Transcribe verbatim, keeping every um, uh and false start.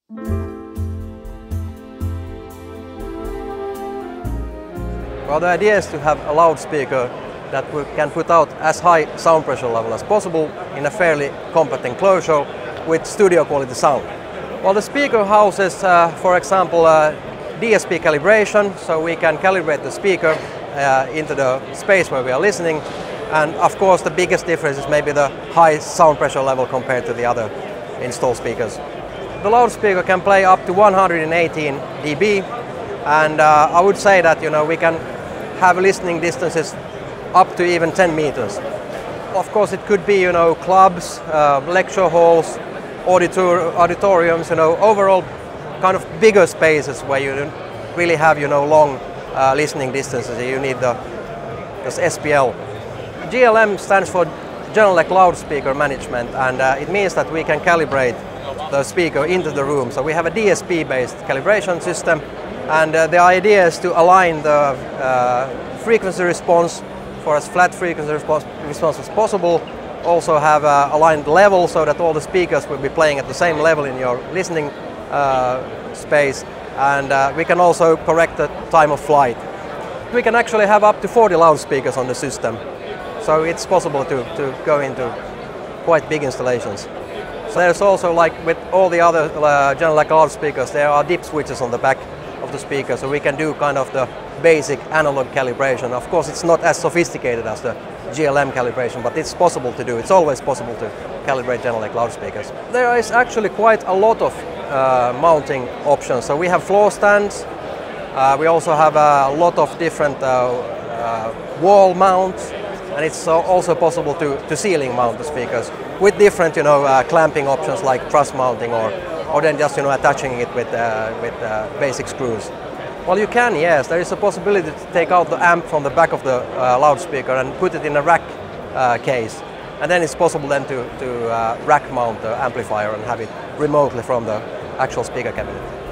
Well, the idea is to have a loudspeaker that we can put out as high sound pressure level as possible in a fairly compact enclosure with studio quality sound. Well, the speaker houses, uh, for example, uh, D S P calibration, so we can calibrate the speaker uh, into the space where we are listening. And of course, the biggest difference is maybe the high sound pressure level compared to the other installed speakers. The loudspeaker can play up to one hundred eighteen D B, and uh, I would say that you know we can have listening distances up to even ten meters. Of course, it could be you know clubs, uh, lecture halls, auditor auditoriums, you know overall kind of bigger spaces where you really have you know long uh, listening distances. You need the this S P L. G L M stands for Genelec loudspeaker management, and uh, it means that we can calibrate the speaker into the room. So we have a D S P-based calibration system, and uh, the idea is to align the uh, frequency response for as flat frequency response, response as possible. Also have uh, aligned level so that all the speakers will be playing at the same level in your listening uh, space, and uh, we can also correct the time of flight. We can actually have up to forty loudspeakers on the system. So it's possible to, to go into quite big installations. So there's also, like with all the other uh, Genelec loudspeakers, there are dip switches on the back of the speaker, so we can do kind of the basic analog calibration. Of course, it's not as sophisticated as the G L M calibration, but it's possible to do. It's always possible to calibrate Genelec loudspeakers. There is actually quite a lot of uh, mounting options. So we have floor stands. Uh, we also have a lot of different uh, uh, wall mounts. And it's also possible to, to ceiling mount the speakers with different, you know, uh, clamping options like truss mounting, or, or then just, you know, attaching it with, uh, with uh, basic screws. Well, you can, yes. There is a possibility to take out the amp from the back of the uh, loudspeaker and put it in a rack uh, case. And then it's possible then to, to uh, rack mount the amplifier and have it remotely from the actual speaker cabinet.